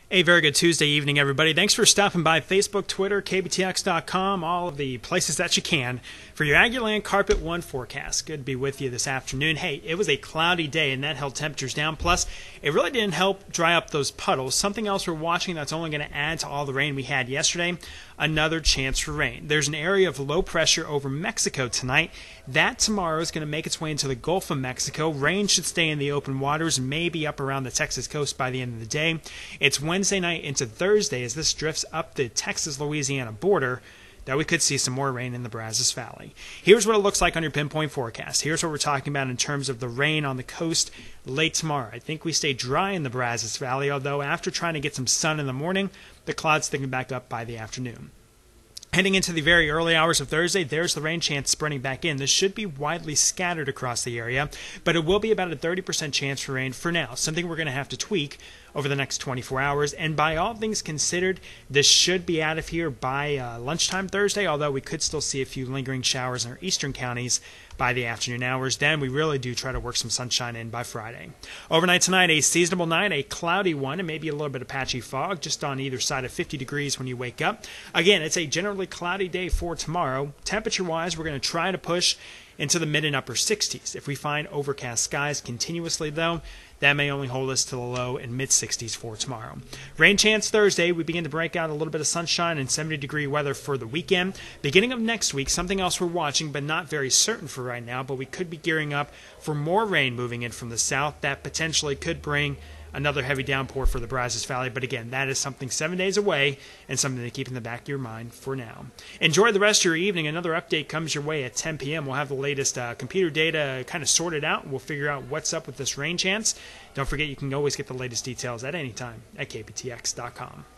A very good Tuesday evening, everybody. Thanks for stopping by Facebook, Twitter, KBTX.com, all of the places that you can for your Aggieland Carpet One forecast. Good to be with you this afternoon. Hey, it was a cloudy day, and that held temperatures down. Plus, it really didn't help dry up those puddles. Something else we're watching that's only going to add to all the rain we had yesterday, another chance for rain. There's an area of low pressure over Mexico tonight. That tomorrow is going to make its way into the Gulf of Mexico. Rain should stay in the open waters, maybe up around the Texas coast by the end of the day. It's Wednesday night into Thursday as this drifts up the Texas-Louisiana border that we could see some more rain in the Brazos Valley. Here's what it looks like on your pinpoint forecast. Here's what we're talking about in terms of the rain on the coast late tomorrow. I think we stay dry in the Brazos Valley, although after trying to get some sun in the morning, the clouds thicken back up by the afternoon. Heading into the very early hours of Thursday, there's the rain chance spreading back in. This should be widely scattered across the area, but it will be about a 30% chance for rain for now, something we're going to have to tweak over the next 24 hours. And by all things considered, this should be out of here by lunchtime Thursday, although we could still see a few lingering showers in our eastern counties by the afternoon hours. Then we really do try to work some sunshine in by Friday. Overnight tonight, a seasonable night, a cloudy one, and maybe a little bit of patchy fog just on either side of 50 degrees when you wake up. Again, it's a generally cloudy day for tomorrow. Temperature-wise, we're going to try to push into the mid and upper 60s. If we find overcast skies continuously, though, that may only hold us to the low and mid 60s for tomorrow. Rain chance Thursday. We begin to break out a little bit of sunshine and 70-degree weather for the weekend. Beginning of next week, something else we're watching but not very certain for right now, but we could be gearing up for more rain moving in from the south. That potentially could bring another heavy downpour for the Brazos Valley. But again, that is something 7 days away and something to keep in the back of your mind for now. Enjoy the rest of your evening. Another update comes your way at 10 p.m. We'll have the latest computer data kind of sorted out, and we'll figure out what's up with this rain chance. Don't forget, you can always get the latest details at any time at KBTX.com.